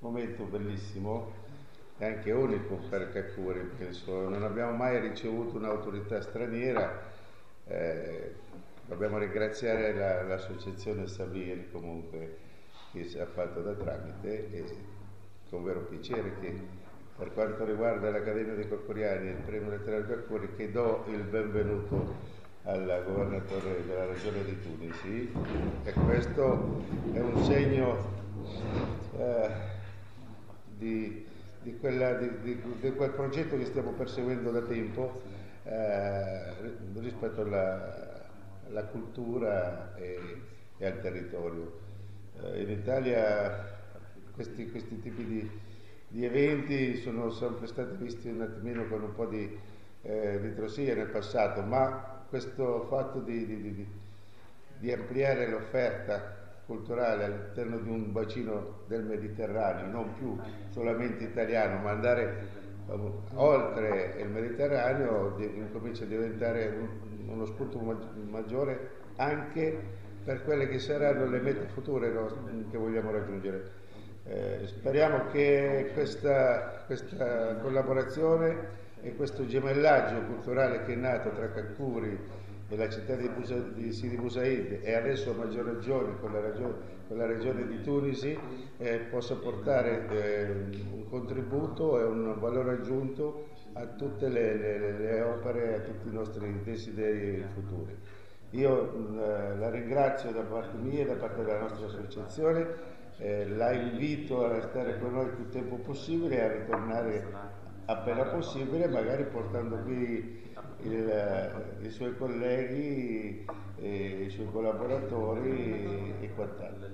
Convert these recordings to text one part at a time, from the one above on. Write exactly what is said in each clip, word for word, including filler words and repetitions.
momento bellissimo e anche unico per Kakuri, penso. Non abbiamo mai ricevuto un'autorità straniera, eh, dobbiamo ringraziare la, l'associazione Sabiri comunque che si è fatto da tramite, e con vero piacere che per quanto riguarda l'Accademia dei Kakuriani e il premio letterario Kakuri, che do il benvenuto al governatore della regione di Tunisi, e questo è un segno eh, di, di, quella, di, di, di quel progetto che stiamo perseguendo da tempo eh, rispetto alla, alla cultura e, e al territorio. Eh, in Italia questi, questi tipi di, di eventi sono sempre stati visti un attimino con un po' di eh, ritrosia nel passato, ma questo fatto di, di, di, di ampliare l'offerta culturale all'interno di un bacino del Mediterraneo, non più solamente italiano, ma andare um, oltre il Mediterraneo, di, comincia a diventare un, uno spunto maggiore anche per quelle che saranno le mete future, no, che vogliamo raggiungere. Eh, speriamo che questa, questa collaborazione e questo gemellaggio culturale che è nato tra Kakuri e la città di, Busa, di Sidi Busaid, e adesso a maggior ragione con la, ragione, con la regione di Tunisi, eh, possa portare eh, un contributo e un valore aggiunto a tutte le, le, le opere, a tutti i nostri desideri futuri. Io eh, la ringrazio da parte mia e da parte della nostra associazione, eh, la invito a restare con noi il più tempo possibile e a ritornare appena possibile, magari portando qui il, i suoi colleghi, e i suoi collaboratori e, e quant'altro.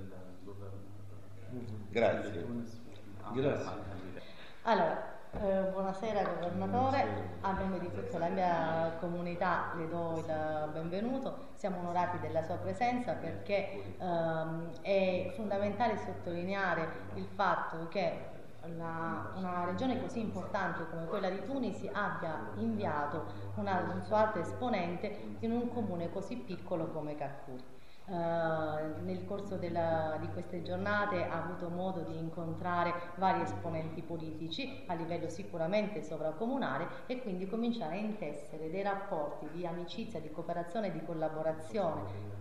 Grazie. Grazie. Allora, eh, buonasera governatore, a nome di tutta la mia comunità le do il benvenuto. Siamo onorati della sua presenza perché ehm, è fondamentale sottolineare il fatto che La, una regione così importante come quella di Tunisi abbia inviato una, un suo alto esponente in un comune così piccolo come Kakuri. Uh, nel corso della, di queste giornate ha avuto modo di incontrare vari esponenti politici a livello sicuramente sovracomunale e quindi cominciare a intessere dei rapporti di amicizia, di cooperazione e di collaborazione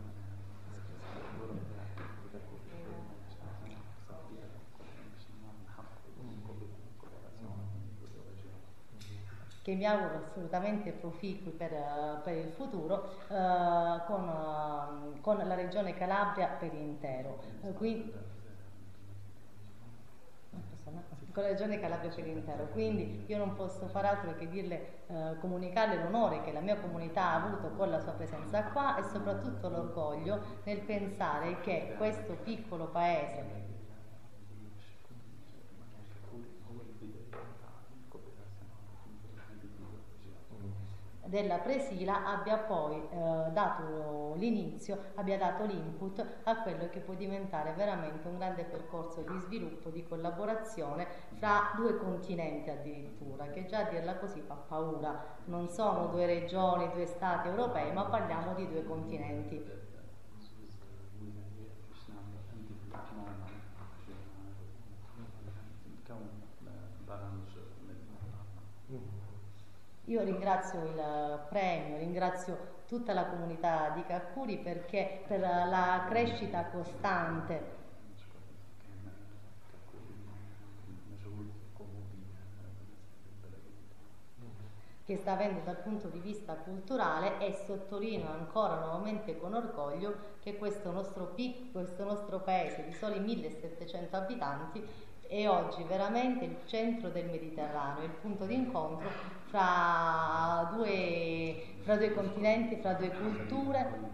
che mi auguro assolutamente proficui per, per il futuro, eh, con, uh, con la regione Calabria per intero. Uh, quindi, con la regione Calabria per intero. Quindi io non posso far altro che dirle, eh, comunicarle l'onore che la mia comunità ha avuto con la sua presenza qua e soprattutto l'orgoglio nel pensare che questo piccolo paese della Presila abbia poi eh, dato l'inizio, abbia dato l'input a quello che può diventare veramente un grande percorso di sviluppo, di collaborazione fra due continenti addirittura, che già a dirla così fa paura. Non sono due regioni, due stati europei, ma parliamo di due continenti. Io ringrazio il premio, ringrazio tutta la comunità di Kakuri perché per la crescita costante che sta avendo dal punto di vista culturale, e sottolineo ancora nuovamente con orgoglio che questo nostro pic, questo nostro paese di soli millesettecento abitanti è oggi veramente il centro del Mediterraneo, il punto di incontro fra due, fra due continenti, fra due culture.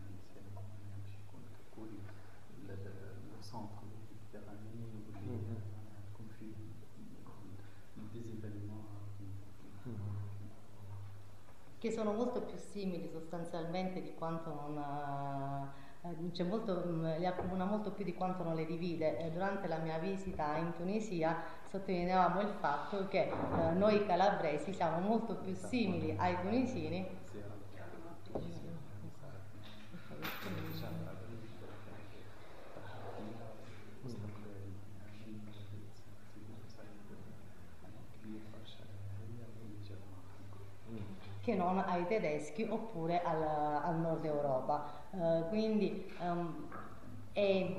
Che sono molto più simili sostanzialmente di quanto non... C'è molto, le accomuna molto più di quanto non le divide. Durante la mia visita in Tunisia sottolineavamo il fatto che eh, noi calabresi siamo molto più simili ai tunisini che non ai tedeschi oppure al, al nord Europa. Uh, quindi um, è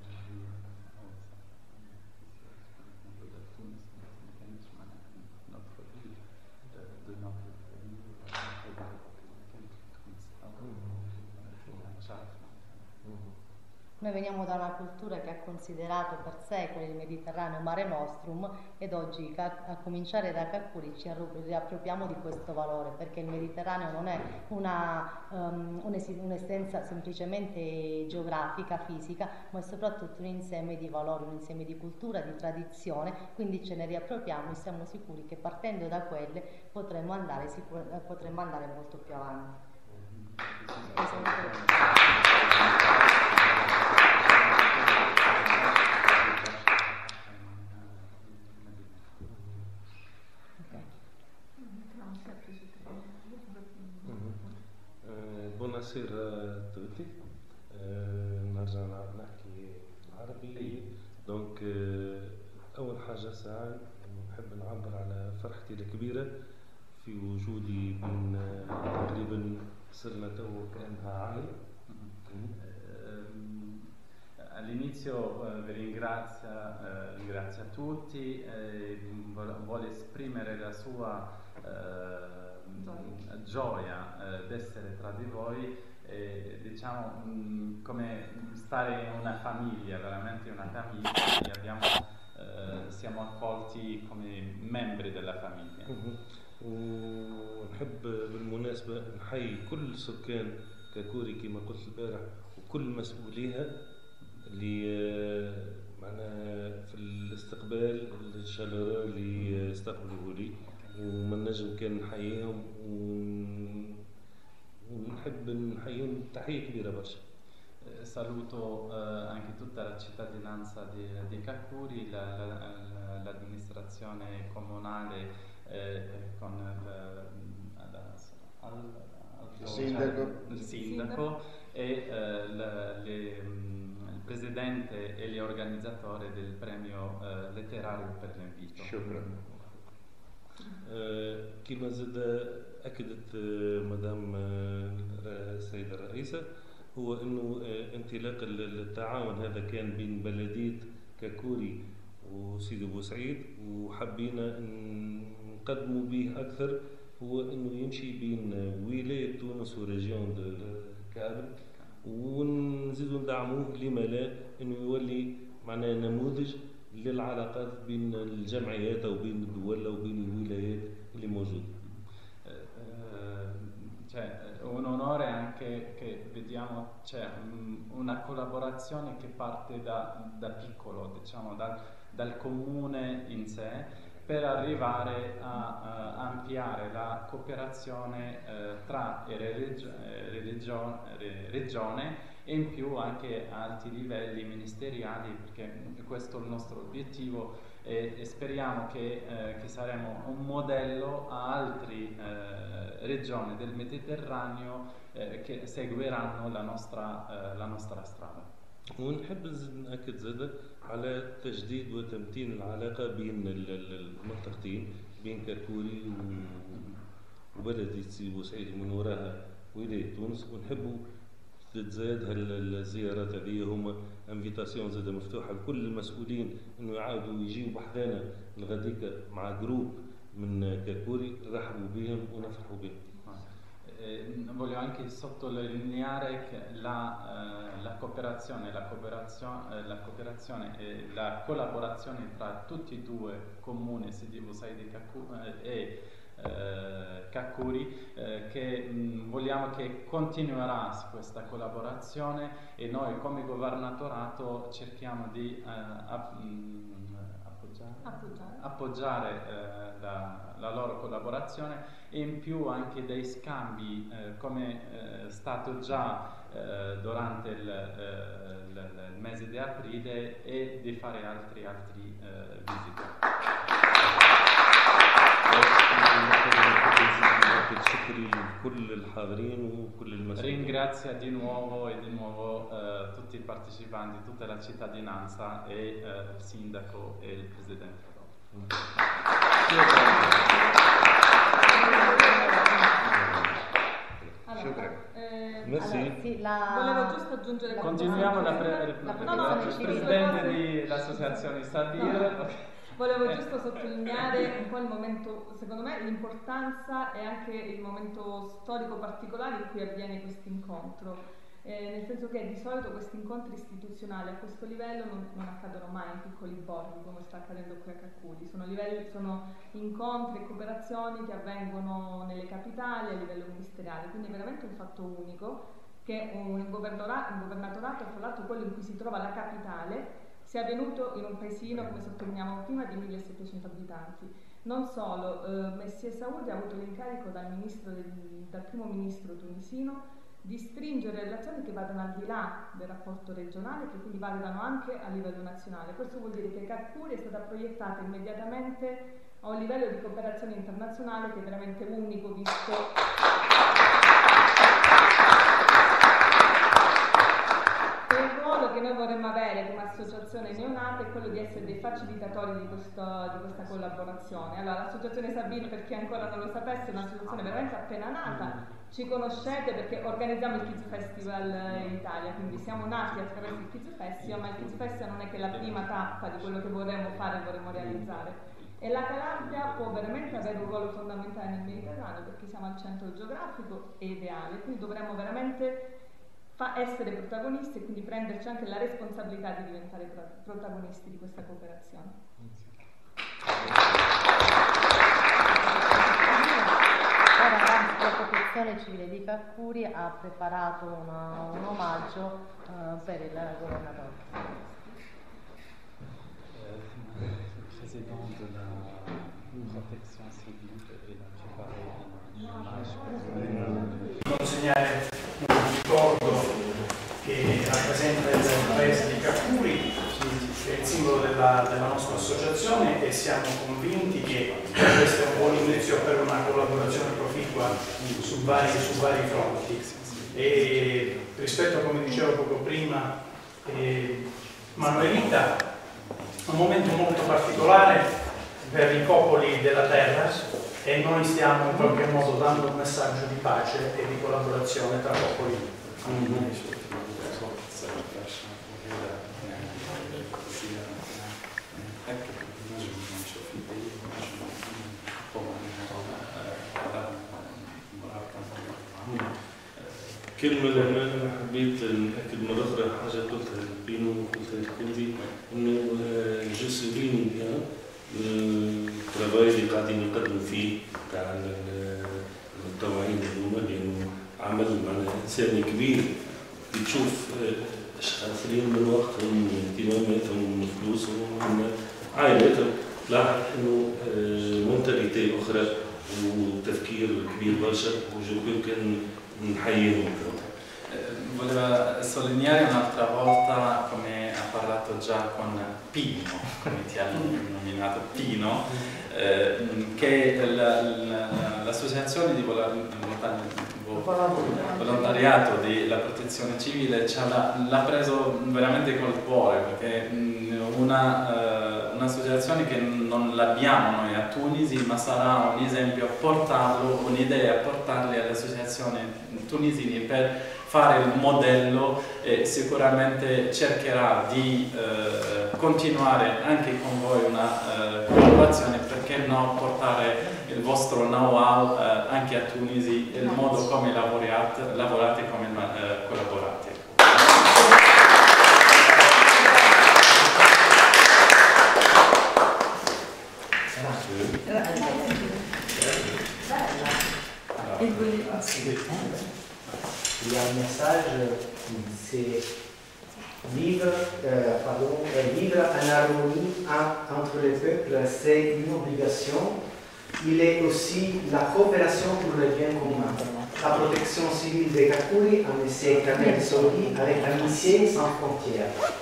Noi veniamo da una cultura che ha considerato per secoli il Mediterraneo mare nostrum, ed oggi, a cominciare da Kakuri, ci riappropriamo di questo valore, perché il Mediterraneo non è una, um, un'esistenza semplicemente geografica, fisica, ma è soprattutto un insieme di valori, un insieme di cultura, di tradizione, quindi ce ne riappropriamo e siamo sicuri che partendo da quelle potremo andare, sicur- potremo andare molto più avanti. Buonasera a tutti. نرجع نحكي عربي. دونك أول حاجة ساعة نحب نعبر على فرحتي الكبيرة في وجودي بين تقريبا صرنا تو كأنها عائلة. All'inizio eh, vi ringrazia, eh, ringrazia tutti, eh, vuole esprimere la sua eh, gioia eh, d'essere tra di voi, eh, diciamo mh, come stare in una famiglia, veramente una famiglia, abbiamo, eh, siamo accolti come membri della famiglia. ونحب بالمناسبة نحيي كل سكان كاكوري كما قلت البارح وكل مسؤوليها اللي معنا في الاستقبال الشالورو اللي استقبلوه لي، وما نجم كان نحييهم ونحب نحييهم تحية كبيرة برشا. Saluto eh, anche tutta la cittadinanza di, di Kakuri, la, la, la, l'amministrazione comunale eh, con il, al, al, il sindaco, il sindaco e eh, le, le, il presidente e gli organizzatori del premio eh, letterario per l'invito. كما زاد أكدت مدام السيدة الرئيسة هو أنه انطلاق التعاون هذا كان بين بلدية كاكوري وسيدي بوسعيد، وحبينا نقدموا به أكثر هو أنه يمشي بين ولاية تونس وريجيون الكابل، ونزيدوا ندعموه لما لا أنه يولي معنا نموذج للعلاقات بين الجمعيات أو بين الدول أو بين الولايات اللي موجودة. Cioè, un onore anche che vediamo c'è una collaborazione che parte da, da piccolo, diciamo dal, dal comune in sé, per arrivare a, a ampliare la cooperazione eh, tra religio, religio, regione e in più anche a alti livelli ministeriali, perché questo è il nostro obiettivo e, e speriamo che, eh, che saremo un modello a altre eh, regioni del Mediterraneo eh, che seguiranno la nostra, eh, la nostra strada. ونحب نأكد زادة على تجديد وتمتين العلاقة بين المنطقتين، بين كاكوري وبلدية سيدي بوسعيد من وراها ولاية تونس، ونحبوا تتزايد هالزيارات هذه. هما انفيتاسيون زادة مفتوحة لكل المسؤولين انه يعاودوا يجيوا بحذانا الغديكة مع جروب من كاكوري، رحبوا بهم ونفرحوا بهم. Eh, voglio anche sottolineare che la, eh, la cooperazione, la cooperazione, eh, la cooperazione e la collaborazione tra tutti e due comuni, Sidi Bouzid e eh, Kakuri, eh, che mh, vogliamo che continuerà questa collaborazione, e noi come governatorato cerchiamo di eh, app, mh, appoggiare, appoggiare, appoggiare eh, la, la loro collaborazione, e in più anche dei scambi eh, come è eh, stato già eh, durante il, eh, il, il mese di aprile, e di fare altri, altri eh, visite. Ringrazio di nuovo e di nuovo eh, tutti i partecipanti, tutta la cittadinanza e eh, il sindaco e il presidente. Grazie. aggiungere Continuiamo la, pre la no, no, presidente dell'associazione Sabir. No. Volevo giusto sottolineare un po' il momento, secondo me l'importanza e anche il momento storico particolare in cui avviene questo incontro. Eh, nel senso che di solito questi incontri istituzionali a questo livello non, non accadono mai in piccoli borghi come sta accadendo qui a Caccuri, sono, livelli, sono incontri e cooperazioni che avvengono nelle capitali a livello ministeriale, quindi è veramente un fatto unico che un governatorato, un governatorato, fra l'altro quello in cui si trova la capitale, sia avvenuto in un paesino, come sottolineavamo prima, di millesettecento abitanti. Non solo, eh, Messie Saoudi ha avuto l'incarico dal, dal primo ministro tunisino di stringere relazioni che vadano al di là del rapporto regionale, che quindi vadano anche a livello nazionale. Questo vuol dire che Caccuri è stata proiettata immediatamente a un livello di cooperazione internazionale che è veramente unico, visto il ruolo che noi vorremmo avere come associazione neonata è quello di essere dei facilitatori di, questo, di questa collaborazione. Allora, l'associazione Sabir, per chi ancora non lo sapesse, è un'associazione veramente appena nata. Ci conoscete perché organizziamo il Kids Festival in Italia, quindi siamo nati attraverso il Kids Festival, ma il Kids Festival non è che la prima tappa di quello che vorremmo fare e vorremmo realizzare. E la Calabria può veramente avere un ruolo fondamentale nel Mediterraneo perché siamo al centro geografico e ideale, quindi dovremmo veramente essere protagonisti e quindi prenderci anche la responsabilità di diventare protagonisti di questa cooperazione. Ora la Protezione Civile di Caccuri ha preparato una, un omaggio uh, per il governatore. Presidente della Protezione Civile e la consegnare un ricordo che rappresenta il paese di Caccuri, che è il simbolo della, della nostra associazione, e siamo convinti che questo è un buon inizio per una collaborazione proficua su vari, su vari fronti. E rispetto a come dicevo poco prima, eh, Manuelita, un momento molto particolare per i popoli della terra, e noi stiamo in qualche modo dando un messaggio di pace e di collaborazione tra popoli. Mm-hmm. كلمة لما حبيت نأكد مرة أخرى حاجة قلتها بينو وقلتها كنتي إنه جو بيني الترافاي اللي قاعدين يقدموا فيه تاع المتطوعين هذوما، لأنه عمل معنا إنساني كبير بتشوف آخرين من وقتهم من اهتماماتهم من فلوسهم من عائلاتهم، تلاحظ إنه منتاليتي أخرى وتفكير كبير برشا وجو كان نحييهم. Voleva sottolineare un'altra volta, come ha parlato già con Pino, come ti hanno nominato Pino, eh, che l'associazione di volontariato della protezione civile l'ha preso veramente col cuore, perché un'associazione una, uh, che non l'abbiamo noi a Tunisi, ma sarà un esempio a portarlo, un'idea a portarli alle associazioni tunisine per fare il modello, e sicuramente cercherà di eh, continuare anche con voi una eh, collaborazione, perché no portare il vostro know-how eh, anche a Tunisi, il modo come lavorate, lavorate come eh, collaborate. Il y a un message, c'est vivre, euh, pardon, vivre en harmonie en, entre les peuples, c'est une obligation. Il est aussi la coopération pour le bien commun. La protection civile de Caccuri a M. Kamel Saoudi avec Amitié sans frontières.